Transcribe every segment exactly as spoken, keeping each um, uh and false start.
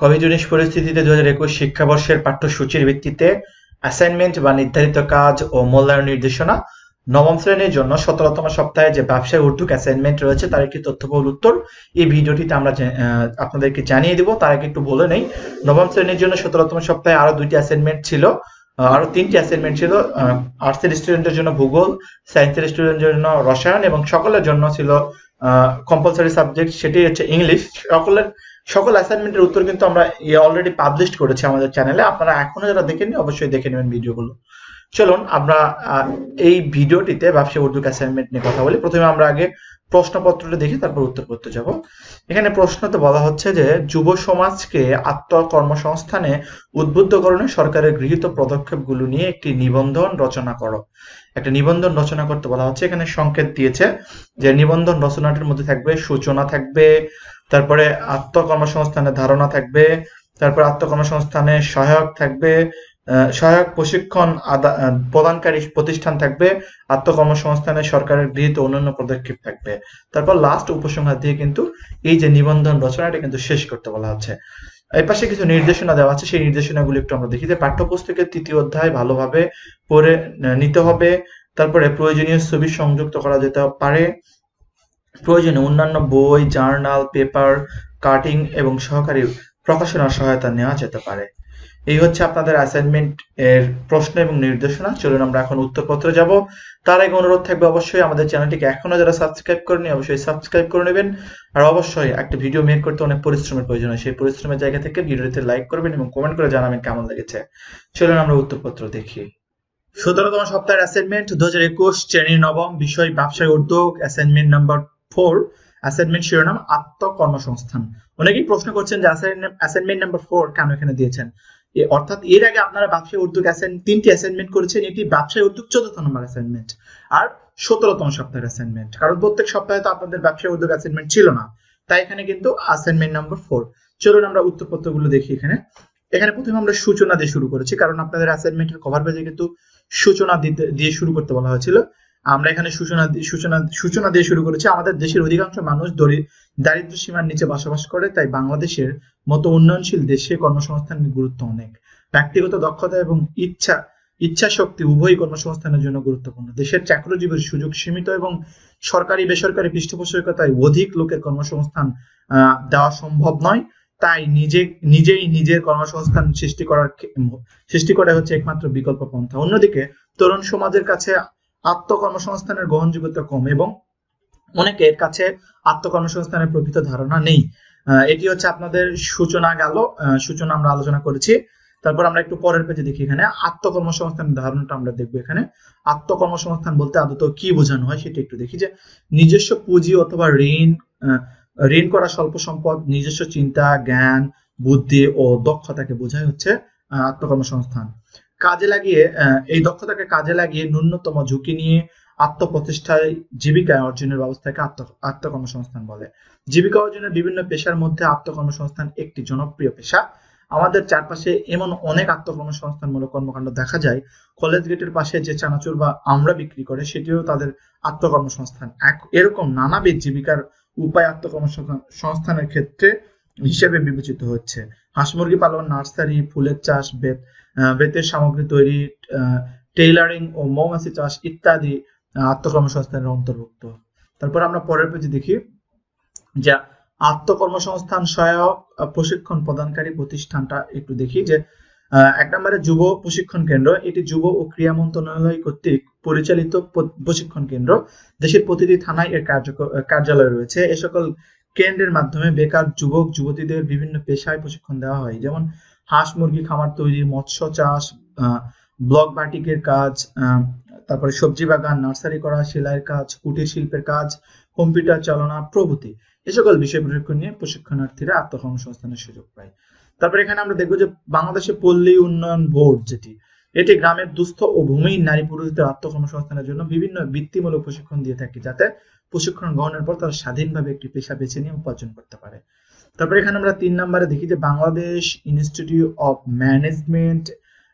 Covid উনিশ পরিস্থিতিতে দুই হাজার একুশ শিক্ষাবর্ষের পাঠ্যসূচির ভিত্তিতে অ্যাসাইনমেন্ট বা নির্ধারিত কাজ ও মূল্যায়ন নির্দেশনা নবম শ্রেণীর জন্য সতেরোতম সপ্তাহে যে ব্যবসায় উর্দু অ্যাসাইনমেন্ট রয়েছে তার একটি তথ্যবহুল উত্তর এই ভিডিওটিতে আমরা আপনাদেরকে জানিয়ে দিব। তার আগে একটু বলে নেই, নবম শ্রেণীর জন্য সতেরোতম সপ্তাহে আরো দুইটি অ্যাসাইনমেন্ট ছিল, আরো তিনটি অ্যাসাইনমেন্ট ছিল। আর্টসের স্টুডেন্টের জন্য ভূগোল, সায়েন্সের স্টুডেন্টের জন্য রসায়ন এবং সকলের জন্য ছিল কম্পালসরি সাবজেক্ট, সেটি হচ্ছে ইংলিশ। সকলের সকল অ্যাসাইনমেন্টের উত্তর কিন্তু আমরা অলরেডি পাবলিশ করেছি আমাদের চ্যানেলে, আপনারা এখনো যারা দেখেননি অবশ্যই দেখে নেবেন ভিডিওগুলো। চলুন আমরা এই ভিডিওটিতে ব্যবসায় উর্দু অ্যাসাইনমেন্ট নিয়ে কথা বলি। প্রথমে আমরা আগে প্রশ্নপত্রটা দেখি, তারপর উত্তরপত্র যাব। এখানে প্রশ্নতে বলা হচ্ছে যে যুব সমাজকে আত্মকর্মসংস্থানে উদ্বুদ্ধকরণে সরকারের গৃহীত পদক্ষেপগুলো নিয়ে একটি নিবন্ধন রচনা করো। একটা নিবন্ধন রচনা করতে বলা হচ্ছে। এখানে সংকেত দিয়েছে যে নিবন্ধন রচনাটির মধ্যে থাকবে সূচনা থাকবে, তারপরে আত্মকর্মসংস্থানের ধারণা থাকবে, তারপর আত্মকর্মসংস্থানের সহায়ক থাকবে, সহায়ক প্রশিক্ষণ প্রদানকারী প্রতিষ্ঠান থাকবে, আত্মকর্মসংস্থানের সরকারের গৃহীত অন্যান্য পদক্ষেপ থাকবে। তারপর লাস্ট উপসংহার দিয়ে কিন্তু এই যে নিবন্ধন রচনাটা কিন্তু শেষ করতে বলা হচ্ছে। এই পাশে কিছু নির্দেশনা দেওয়া আছে, সেই নির্দেশনাগুলো একটু আমরা দেখি। যে পাঠ্যপুস্তকের তৃতীয় অধ্যায় ভালোভাবে পড়ে নিতে হবে, তারপরে প্রয়োজনীয় ছবি সংযুক্ত করা যেতে পারে, প্রয়োজনে অন্যান্য বই, জার্নাল, পেপার কাটিং এবং সহকারী প্রকাশনার সহায়তা নেওয়া যেতে পারে। এই হচ্ছে আপনাদের অ্যাসাইনমেন্ট এর প্রশ্ন এবং নির্দেশনা। চলুন আমরা এখন উত্তরপত্রে যাব। তার আগে অনুরোধ থাকবে অবশ্যই আমাদের চ্যানেলটিকে এখনো যারা সাবস্ক্রাইব করেনি অবশ্যই সাবস্ক্রাইব করে নেবেন। আর অবশ্যই একটা ভিডিও মেক করতে অনেক পরিশ্রমের প্রয়োজন হয়, সেই পরিশ্রমের জায়গা থেকে ভিডিওতে লাইক করবেন এবং কমেন্ট করে জানাবেন কেমন লেগেছে। চলুন আমরা উত্তরপত্র দেখি। সতেরোতম সপ্তাহের অ্যাসাইনমেন্ট দু হাজার একুশ শ্রেণী নবম, বিষয় ব্যবসায় উদ্যোগ, অ্যাসাইনমেন্ট নাম্বার ফোর, অ্যাসাইনমেন্ট শিরোনাম আত্মকর্মসংস্থান। অনেকেই প্রশ্ন করছেন যে অ্যাসাইনমেন্ট নাম্বার ফোর কেন এখানে দিয়েছেন। অর্থাৎ এর আগে আপনারা ব্যবসায় উদ্যোগ তিনটি অ্যাসাইনমেন্ট করেছেন, এটি ব্যবসায় উদ্যোগ চোদ্দতম নম্বর অ্যাসাইনমেন্ট আর সতেরোতম সপ্তাহের অ্যাসাইনমেন্ট, কারণ প্রত্যেক সপ্তাহে তো আপনাদের ব্যবসায় উদ্যোগ অ্যাসাইনমেন্ট ছিল না, তাই এখানে কিন্তু অ্যাসাইনমেন্ট নাম্বার ফোর। চলুন আমরা উত্তরপত্রগুলো দেখি। এখানে এখানে প্রথমে আমরা সূচনা দিয়ে শুরু করেছি, কারণ আপনাদের অ্যাসাইনমেন্টের কভার পেজে কিন্তু সূচনা দিয়ে শুরু করতে বলা হয়েছিল। আমরা এখানে সূচনা সূচনা সূচনা দিয়ে শুরু করেছি। আমাদের দেশের অধিকাংশ মানুষ দারিদ্র সীমার নিচে বসবাস করে, তাই বাংলাদেশের মতো উন্নয়নশীল দেশে কর্মসংস্থানের গুরুত্ব অনেক। ব্যক্তিগত দক্ষতা এবং ইচ্ছা ইচ্ছা শক্তি উভয়ই কর্মসংস্থানের জন্য গুরুত্বপূর্ণ। দেশের চাকরিজীবীর সুযোগ সীমিত এবং সরকারি বেসরকারি পৃষ্ঠপোষকতায় অধিক লোকের কর্মসংস্থান দেওয়া সম্ভব নয়, তাই নিজে নিজেই নিজের কর্মসংস্থান সৃষ্টি করার সৃষ্টি করা হচ্ছে একমাত্র বিকল্প পন্থা। অন্যদিকে তরুণ সমাজের কাছে আত্মকর্মসংস্থানের গ্রহণযোগ্যতা কম এবং অনেকের কাছে আত্মকর্মসংস্থানের প্রকৃত ধারণা নেই। এটি হচ্ছে আপনাদের সূচনা গেল, সূচনা আমরা আলোচনা করেছি। তারপর আমরা একটু পরের পেজে দেখি। এখানে আত্মকর্মসংস্থানের ধারণাটা আমরা দেখবো। এখানে আত্মকর্মসংস্থান বলতে আদত কি বোঝানো হয় সেটা একটু দেখি। যে নিজস্ব পুঁজি অথবা ঋণ ঋণ করা স্বল্প সম্পদ, নিজস্ব চিন্তা, জ্ঞান, বুদ্ধি ও দক্ষতাকে বোঝায় হচ্ছে আত্মকর্মসংস্থান। কাজে লাগিয়ে এই দক্ষতাকে কাজে লাগিয়ে ন্যূনতম ঝুঁকি নিয়ে আত্মপ্রতিষ্ঠায় জীবিকা অর্জনের ব্যবস্থাকে আত্ম আত্মকর্মসংস্থান বলে। জীবিকা অর্জনের বিভিন্ন পেশার মধ্যে আত্মকর্মসংস্থান একটি জনপ্রিয় পেশা। আমাদের চারপাশে এমন অনেক আত্মকর্মসংস্থানমূলক কর্মকাণ্ড দেখা যায়। কলেজ গেটের পাশে যে চানাচুর বা আমড়া বিক্রি করে সেটিও তাদের আত্মকর্মসংস্থান। এরকম নানাবিধ জীবিকার উপায় আত্মকর্মসংস্থানের ক্ষেত্রে হিসেবে বিবেচিত হচ্ছে। হাঁস মুরগি পালন, নার্সারি, ফুলের চাষ, বেত বেতের সামগ্রী তৈরি, টেইলারিং ও মৌমাছি চাষ ইত্যাদি আত্মকর্মসংস্থানের অন্তর্ভুক্ত। তারপর আমরা পরের পেজে দেখি যে আত্মকর্মসংস্থান সহায়ক প্রশিক্ষণ প্রদানকারী প্রতিষ্ঠানটা একটু দেখি। যে এক নম্বরে যুব প্রশিক্ষণ কেন্দ্র, এটি যুব ও ক্রীড়া মন্ত্রণালয় কর্তৃক পরিচালিত প্রশিক্ষণ কেন্দ্র। দেশের প্রতিটি থানায় এর কার্যালয় রয়েছে। এ সকল কেন্দ্রের মাধ্যমে বেকার যুবক যুবতীদের বিভিন্ন পেশায় প্রশিক্ষণ দেওয়া হয়, যেমন হাঁস মুরগি খামার তৈরি, মৎস্য চাষ, ব্লক বাটিকের কাজ, তারপরে সবজি বাগান, নার্সারি করা, সেলাইয়ের কাজ, কুটির শিল্পের কাজ, কম্পিউটার চালনা প্রভৃতি। এ সকল বিষয় প্রশিক্ষণ নিয়ে প্রশিক্ষণার্থীরা আত্মকর্মসংস্থানের সুযোগ পায়। তারপরে এখানে আমরা দেখবো যে বাংলাদেশের পল্লী উন্নয়ন বোর্ড, যেটি এটি গ্রামের দুস্থ ও ভূমিহীন নারী পুরুষদের আত্মকর্মসংস্থানের জন্য বিভিন্ন বৃত্তিমূলক প্রশিক্ষণ দিয়ে থাকে, যাতে প্রশিক্ষণ গ্রহণের পর তারা স্বাধীনভাবে একটি পেশা বেছে নিয়ে উপার্জন করতে পারে। তারপরে এখানে আমরা তিন নম্বরে দেখি যে বাংলাদেশ ইনস্টিটিউট অফ ম্যানেজমেন্ট,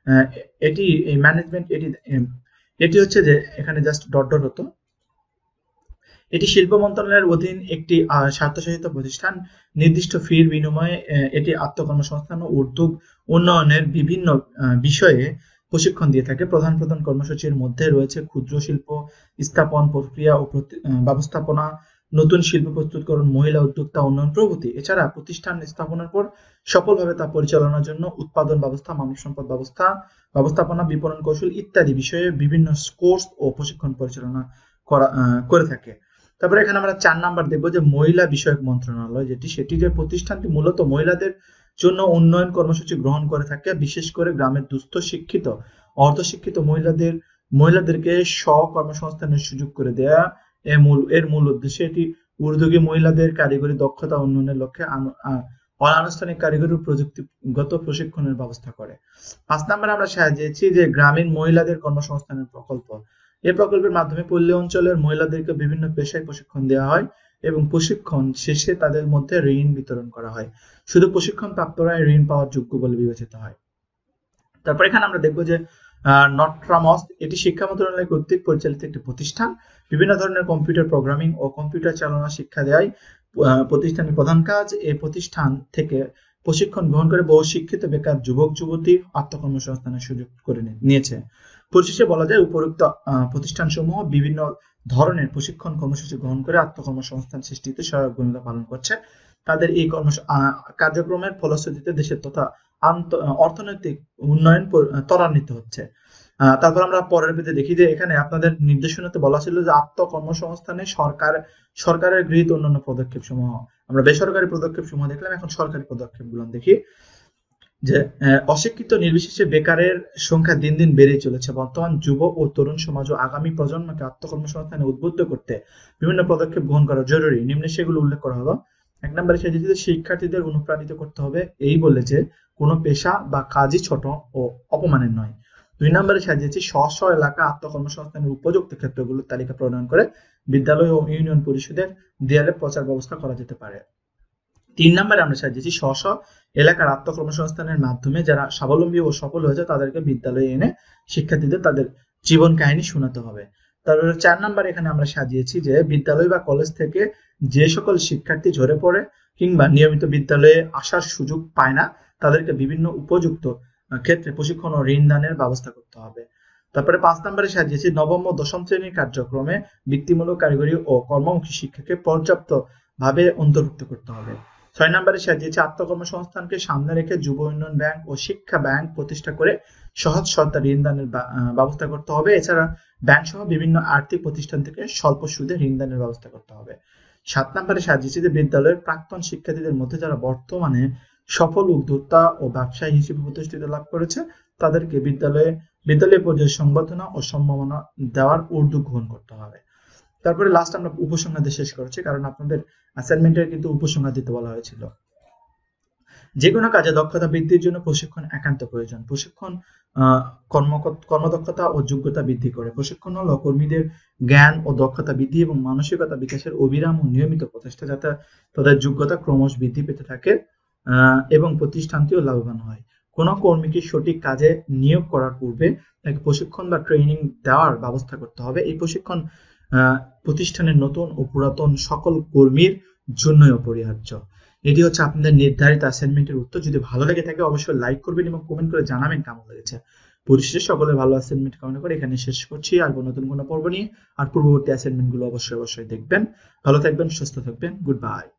এটি এই ম্যানেজমেন্ট এটি এটি হচ্ছে যে এখানে জাস্ট ডট ডট হতো, এটি শিল্প মন্ত্রণালয়ের অধীন একটি স্বায়ত্তশাসিত প্রতিষ্ঠান। নির্দিষ্ট ফির বিনিময়ে এটি আত্মকর্মসংস্থান ও উদ্যোগ উন্নয়নের বিভিন্ন বিষয়ে প্রশিক্ষণ দিয়ে থাকে। প্রধান প্রধান কর্মসূচির মধ্যে রয়েছে ক্ষুদ্র শিল্প স্থাপন, প্রক্রিয়া ও ব্যবস্থাপনা, নতুন শিল্প প্রস্তুতকরণ, মহিলা উদ্যোক্তা উন্নয়ন প্রভৃতি। এছাড়া প্রতিষ্ঠান স্থাপনের পর সফলভাবে তা পরিচালনার জন্য উৎপাদন ব্যবস্থা, মানব সম্পদ ব্যবস্থা ব্যবস্থাপনা, বিপণন কৌশল ইত্যাদি বিষয়ে বিভিন্ন কোর্স ও প্রশিক্ষণ পরিচালনা করা করে থাকে। তারপরে এখানে আমরা চার নাম্বার দেখবো যে মহিলা বিষয়ক মন্ত্রণালয়, যেটি সেটি যে প্রতিষ্ঠানটি মূলত মহিলাদের জন্য উন্নয়ন কর্মসূচি গ্রহণ করে থাকে, বিশেষ করে গ্রামের দুস্থ, শিক্ষিত, অর্ধশিক্ষিত মহিলাদের মহিলাদেরকে স্ব-কর্মসংস্থানের সুযোগ করে দেয়া এর মূল এর মূল উদ্দেশ্য। এটি উদ্যোগী মহিলাদের কারিগরি দক্ষতা উন্নয়নের লক্ষ্যে অনানুষ্ঠানিক কারিগরি প্রযুক্তিগত প্রশিক্ষণের ব্যবস্থা করে। পাঁচ নম্বরে আমরা সাজিয়েছি যে গ্রামীণ মহিলাদের কর্মসংস্থানের প্রকল্প। এই প্রকল্পের মাধ্যমে পল্লী অঞ্চলের মহিলাদেরকে বিভিন্ন পেশায় প্রশিক্ষণ দেওয়া হয় এবং প্রশিক্ষণ শেষে তাদের মধ্যে ঋণ বিতরণ করা হয়। শুধু প্রশিক্ষণ প্রাপ্তরাই ঋণ পাওয়ার যোগ্য বলে বিবেচিত হয়। তারপর এখানে আমরা দেখবো যে নট্রামস, এটি শিক্ষা মন্ত্রণালয় কর্তৃক পরিচালিত একটি প্রতিষ্ঠান। বিভিন্ন ধরনের কম্পিউটার প্রোগ্রামিং ও কম্পিউটার চালনা শিক্ষা দেয় প্রতিষ্ঠানের প্রধান কাজ। এই প্রতিষ্ঠান থেকে প্রশিক্ষণ গ্রহণ করে বহু শিক্ষিত বেকার যুবক যুবতী আত্মকর্মসংস্থানের সুযোগ করে নিয়েছে। পরিশেষে বলা যায় উপরোক্ত প্রতিষ্ঠানসমূহ বিভিন্ন ধরনের প্রশিক্ষণ কর্মসূচি গ্রহণ করে আত্মকর্মসংস্থান সৃষ্টিতে সহায়ক ভূমিকা পালন করছে। তাদের এই কর্ম কার্যক্রমের ফলশ্রুতিতে দেশের তথা অর্থনৈতিক উন্নয়ন ত্বরান্বিত হচ্ছে। তারপর আমরা পরের পেজে দেখি যে এখানে আপনাদের নির্দেশনাতে বলা ছিল যে আত্মকর্মসংস্থানে সরকার সরকারের গৃহীত অন্যান্য পদক্ষেপ সমূহ। আমরা বেসরকারি পদক্ষেপ সমূহ দেখলাম, এখন সরকারি পদক্ষেপ গুলো দেখি। যে অশিক্ষিত নির্বিশেষে বেকারের সংখ্যা দিন দিন বেড়েই চলেছে। বর্তমান যুব ও তরুণ সমাজ ও আগামী প্রজন্মকে আত্মকর্মসংস্থানে উদ্বুদ্ধ করতে বিভিন্ন পদক্ষেপ গ্রহণ করা জরুরি। নিম্নে সেগুলো উল্লেখ করা হলো। এক নম্বরে সেটিতে শিক্ষার্থীদের অনুপ্রাণিত করতে হবে এই বলে যে কোনো পেশা বা কাজই ছোট ও অপমানের নয়। দুই নম্বরে সাজিয়েছি স্ব স্ব এলাকা আত্মকর্মসংস্থানের উপযুক্ত ক্ষেত্রগুলোর তালিকা প্রণয়ন করে বিদ্যালয় ও ইউনিয়ন পরিষদের দেয়ালে প্রচার ব্যবস্থা করা যেতে পারে। তিন নম্বরে আমরা সাজিয়েছি স্ব স্ব এলাকার আত্মকর্মসংস্থানের মাধ্যমে যারা স্বাবলম্বী ও সফল হয়েছে তাদেরকে বিদ্যালয়ে এনে শিক্ষার্থীদের তাদের জীবন কাহিনী শোনাতে হবে। তারপরে চার নম্বর এখানে আমরা সাজিয়েছি যে বিদ্যালয় বা কলেজ থেকে যে সকল শিক্ষার্থী ঝরে পড়ে কিংবা নিয়মিত বিদ্যালয়ে আসার সুযোগ পায় না তাদেরকে বিভিন্ন উপযুক্ত ক্ষেত্রে প্রশিক্ষণ ও ঋণ দানের ব্যবস্থা করতে হবে। তারপরে পাঁচ নম্বরে সাজিয়েছি নবম ও দশম শ্রেণীর কার্যক্রমে বৃত্তিমূলক, কারিগরি ও কর্মমুখী শিক্ষাকে পর্যাপ্ত ভাবে অন্তর্ভুক্ত করতে হবে। ছয় নম্বরে সাজিয়েছে আত্মকর্মসংস্থানকে সামনে রেখে যুব উন্নয়ন ব্যাংক ও শিক্ষা ব্যাংক প্রতিষ্ঠা করে সহজ শর্তে ঋণ দানের ব্যবস্থা করতে হবে। এছাড়া ব্যাংক সহ বিভিন্ন আর্থিক প্রতিষ্ঠান থেকে স্বল্প সুদে ঋণ দানের ব্যবস্থা করতে হবে। সাত নম্বরে সাজিয়েছে যে বিদ্যালয়ের প্রাক্তন শিক্ষার্থীদের মধ্যে যারা বর্তমানে সফল উদ্যোক্তা ও ব্যবসায়ী হিসেবে প্রতিষ্ঠিত লাভ করেছে তাদেরকে বিদ্যালয়ে বিদ্যালয় পর্যায়ে সংবর্ধনা ও সম্মাননা দেওয়ার উদ্যোগ গ্রহণ করতে হবে। তারপরে লাস্ট আমরা উপসংহার দিয়ে শেষ করেছি, কারণ আপনাদের অ্যাসাইনমেন্টের কিন্তু উপসংহার দিতে বলা হয়েছিল। যে কোনো কাজে দক্ষতা বৃদ্ধির জন্য প্রশিক্ষণ একান্ত প্রয়োজন। প্রশিক্ষণ কর্মদক্ষতা ও যোগ্যতা বৃদ্ধি করে। প্রশিক্ষণ হলো কর্মীদের জ্ঞান ও দক্ষতা বৃদ্ধি এবং মানসিকতা বিকাশের অবিরাম ও নিয়মিত প্রচেষ্টা, যাতে তাদের যোগ্যতা ক্রমশ বৃদ্ধি পেতে থাকে এবং প্রতিষ্ঠানটিও লাভবান হয়। কোনো কর্মীকে সঠিক কাজে নিয়োগ করার পূর্বে তাকে প্রশিক্ষণ বা ট্রেনিং দেওয়ার ব্যবস্থা করতে হবে। এই প্রশিক্ষণ প্রতিষ্ঠানের নতুন ও পুরাতন সকল কর্মীর জন্যই অপরিহার্য। এটি হচ্ছে আপনাদের নির্ধারিত অ্যাসাইনমেন্টের উত্তর। যদি ভালো লেগে থাকে অবশ্যই লাইক করবেন এবং কমেন্ট করে জানাবেন কেমন লেগেছে। পরিশেষে সকলের ভালো অ্যাসাইনমেন্ট কামনা করে এখানে শেষ করছি। আর নতুন কোনো পর্ব নিয়ে আর পূর্ববর্তী অ্যাসাইনমেন্ট গুলো অবশ্যই অবশ্যই দেখবেন। ভালো থাকবেন, সুস্থ থাকবেন। Good by.